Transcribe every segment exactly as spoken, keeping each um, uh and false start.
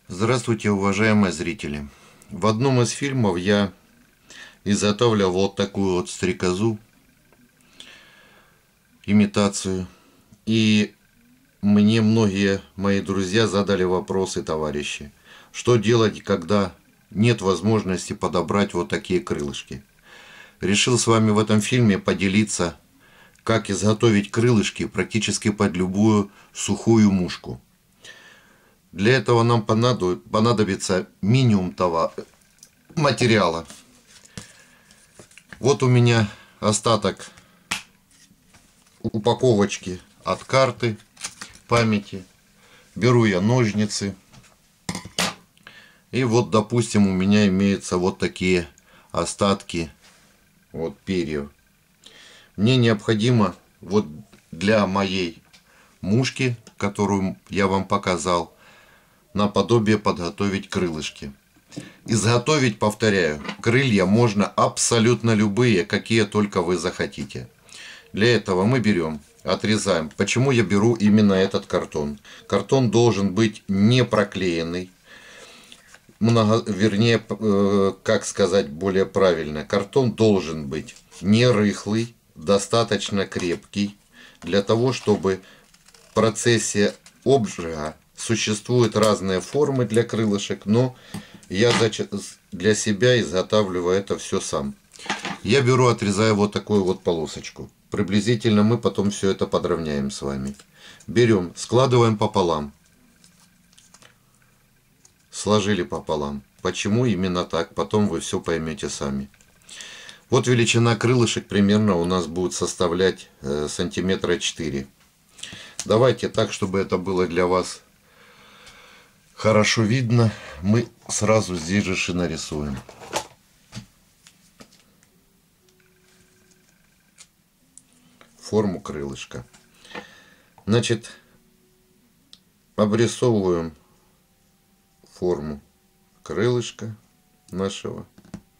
Здравствуйте, уважаемые зрители! В одном из фильмов я изготовил вот такую вот стрекозу, имитацию. И мне многие мои друзья задали вопросы, товарищи, что делать, когда нет возможности подобрать вот такие крылышки. Решил с вами в этом фильме поделиться, как изготовить крылышки практически под любую сухую мушку. Для этого нам понадобится минимум того материала. Вот у меня остаток упаковочки от карты памяти. Беру я ножницы. И вот, допустим, у меня имеются вот такие остатки вот перьев. Мне необходимо вот для моей мушки, которую я вам показал, наподобие подготовить крылышки. Изготовить, повторяю, крылья можно абсолютно любые, какие только вы захотите. Для этого мы берем, отрезаем. Почему я беру именно этот картон? Картон должен быть не проклеенный. Много, вернее, э, как сказать более правильно, картон должен быть не рыхлый, достаточно крепкий, для того, чтобы в процессе обжига существуют разные формы для крылышек, но я для себя изготавливаю это все сам. Я беру, отрезаю вот такую вот полосочку. Приблизительно мы потом все это подровняем с вами. Берем, складываем пополам. Сложили пополам. Почему именно так? Потом вы все поймете сами. Вот величина крылышек примерно у нас будет составлять э, сантиметра четыре. Давайте так, чтобы это было для вас хорошо видно, мы сразу здесь же и нарисуем. Форму крылышка. Значит, обрисовываем форму крылышка нашего.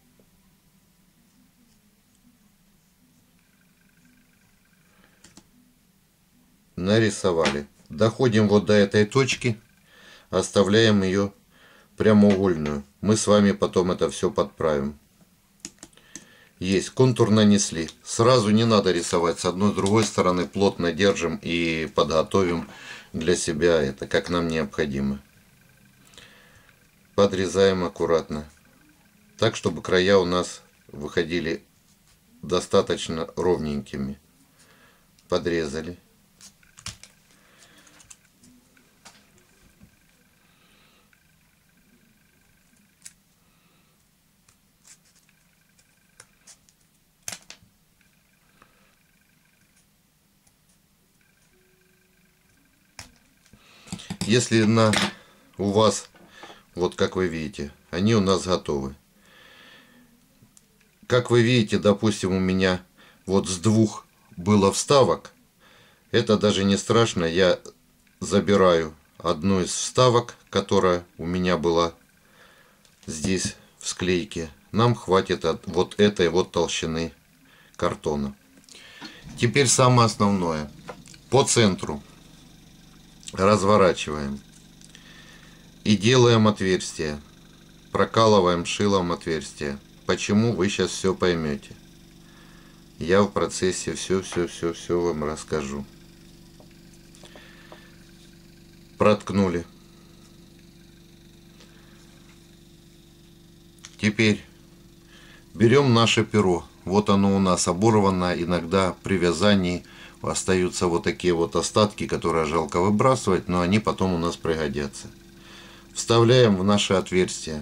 Нарисовали. Доходим вот до этой точки. Оставляем ее прямоугольную. Мы с вами потом это все подправим. Есть. Контур нанесли. Сразу не надо рисовать с одной, с другой стороны. Плотно держим и подготовим для себя это, как нам необходимо. Подрезаем аккуратно. Так, чтобы края у нас выходили достаточно ровненькими. Подрезали. Если на у вас, вот как вы видите, они у нас готовы. Как вы видите, допустим, у меня вот с двух было вставок. Это даже не страшно. Я забираю одну из вставок, которая у меня была здесь в склейке. Нам хватит от вот этой вот толщины картона. Теперь самое основное. По центру разворачиваем и делаем отверстие. Прокалываем шилом отверстие. Почему, вы сейчас все поймете. Я в процессе все-все-все-все вам расскажу. Проткнули. Теперь берем наше перо. Вот оно у нас оборвано. Иногда при вязании остаются вот такие вот остатки, которые жалко выбрасывать, но они потом у нас пригодятся. Вставляем в наше отверстие.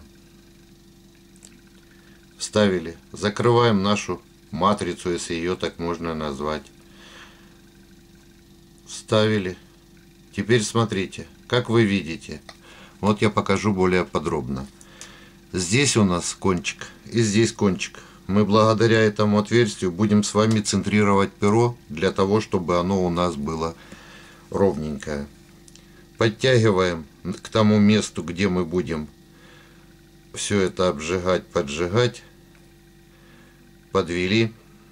Вставили. Закрываем нашу матрицу, если ее так можно назвать. Вставили. Теперь смотрите, как вы видите. Вот я покажу более подробно. Здесь у нас кончик и здесь кончик. Мы благодаря этому отверстию будем с вами центрировать перо, для того, чтобы оно у нас было ровненькое. Подтягиваем к тому месту, где мы будем все это обжигать, поджигать. Подвели.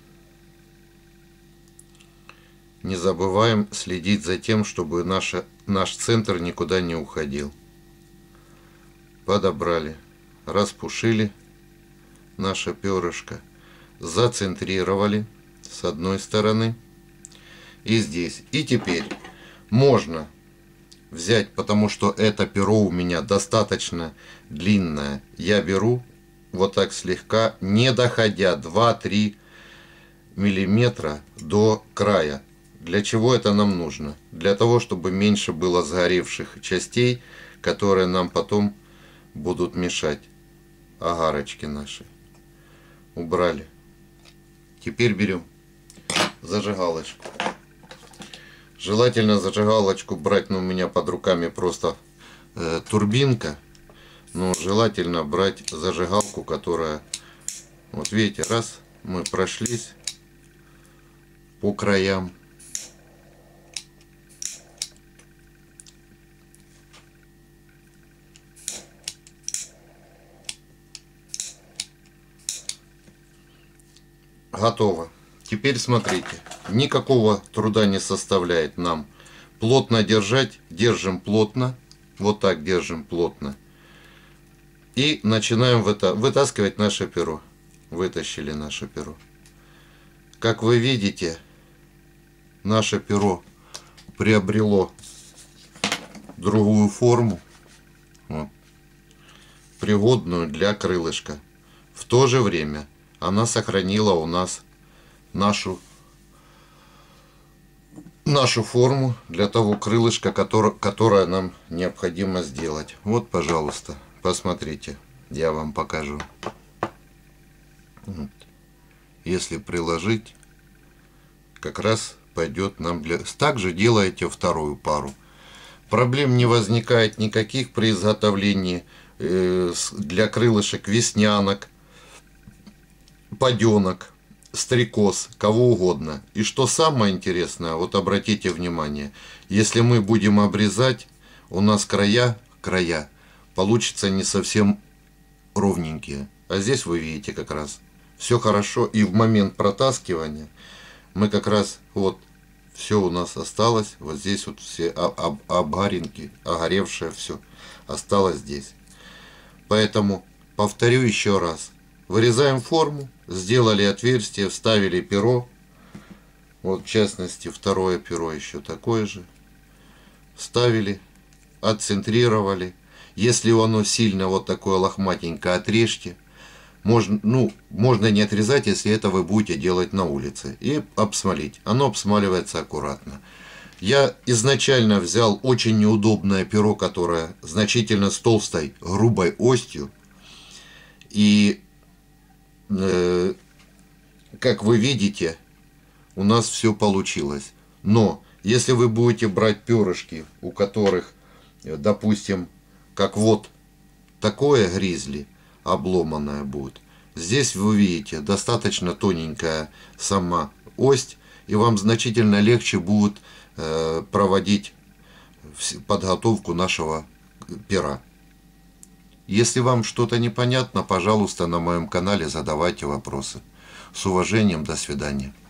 Не забываем следить за тем, чтобы наша, наш центр никуда не уходил. подобрали, распушили наше перышко, зацентрировали с одной стороны и здесь. И теперь можно взять, потому что это перо у меня достаточно длинное, я беру вот так слегка, не доходя два-три миллиметра до края. Для чего это нам нужно? Для того, чтобы меньше было сгоревших частей, которые нам потом будут мешать. Агарочки наши убрали. Теперь берем зажигалочку. Желательно зажигалочку брать, но у меня под руками просто э, турбинка. Но желательно брать зажигалку, которая, вот видите, раз мы прошлись по краям. Готово. Теперь смотрите, никакого труда не составляет нам плотно держать. Держим плотно, вот так держим плотно. И начинаем вытаскивать наше перо. Вытащили наше перо. Как вы видите, наше перо приобрело другую форму, вот, пригодную для крылышка. В то же время она сохранила у нас нашу нашу форму для того крылышка, который, которое нам необходимо сделать. Вот, пожалуйста, посмотрите, я вам покажу. Вот. Если приложить, как раз пойдет нам для... Также делаете вторую пару. Проблем не возникает никаких при изготовлении э, для крылышек веснянок, паденок, стрекоз, кого угодно. И что самое интересное, вот обратите внимание, если мы будем обрезать, у нас края, края получится не совсем ровненькие. А здесь вы видите как раз все хорошо. И в момент протаскивания мы как раз вот все у нас осталось. Вот здесь вот все об, обгаринки, огоревшее все осталось здесь. Поэтому повторю еще раз. Вырезаем форму, сделали отверстие, вставили перо. Вот в частности второе перо еще такое же. Вставили, отцентрировали. Если оно сильно вот такое лохматенькое, отрежьте. Можно, ну, можно не отрезать, если это вы будете делать на улице. И обсмолить. Оно обсмаливается аккуратно. Я изначально взял очень неудобное перо, которое значительно с толстой, грубой остью. И э, как вы видите, у нас все получилось. Но если вы будете брать перышки, у которых, допустим, как вот такое гризли, обломанная будет. Здесь вы видите достаточно тоненькая сама ось, и вам значительно легче будет э, проводить подготовку нашего пера. Если вам что-то непонятно, пожалуйста, на моем канале задавайте вопросы. С уважением, до свидания.